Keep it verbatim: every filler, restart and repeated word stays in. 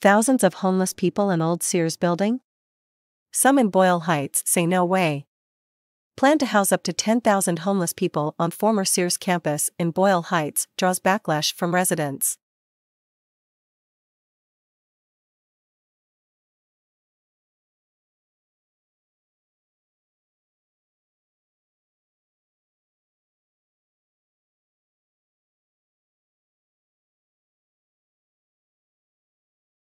Thousands of homeless people in old Sears building? Some in Boyle Heights say no way. Plan to house up to ten thousand homeless people on former Sears campus in Boyle Heights draws backlash from residents.